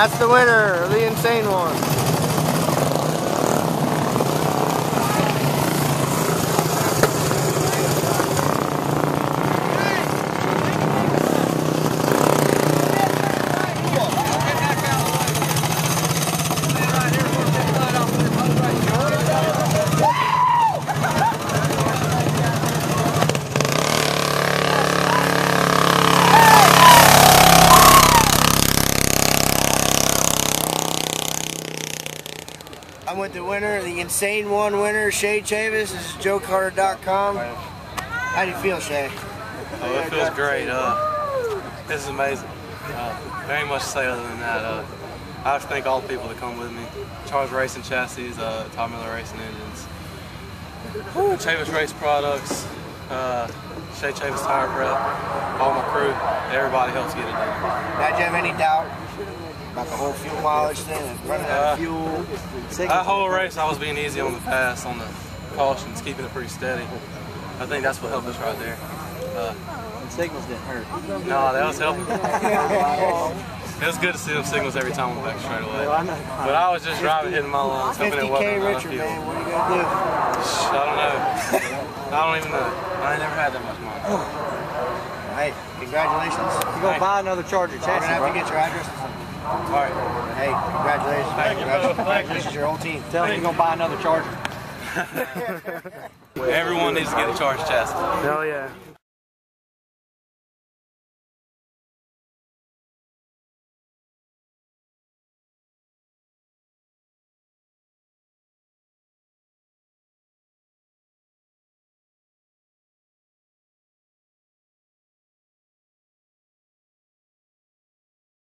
That's the winner, the insane one. I'm with the winner, the insane one winner, Shay Chavis. This is JoeCarter.com. How do you feel, Shay? Oh, it feels great. This is amazing. There ain't much to say other than that. I have to thank all the people that come with me. Charles Racing Chassis, Tom Miller Racing Engines, Chavis Race Products, Shay Chavis Tire Prep, all my crew. Everybody helps get it done. Now, did you have any doubt about the whole fuel mileage thing, running out of fuel? That whole race I was being easy on the pass, on the cautions, keeping it pretty steady. I think that's what helped us right there. And signals didn't hurt. No, that was helping. It was good to see them signals every time we went back straight away. But I was just driving, hitting my lines, hoping it wasn't enough fuel. Man, what are you gonna do? I don't know. I don't even know. I ain't never had that much money. Hey, congratulations. You're gonna buy another Charger chassis, I'm gonna have to get your address. All right. Hey, congratulations. Thank you. Congratulations, your whole team. Tell them you're gonna buy another Charger. Everyone needs to get a Charger chassis. Hell yeah.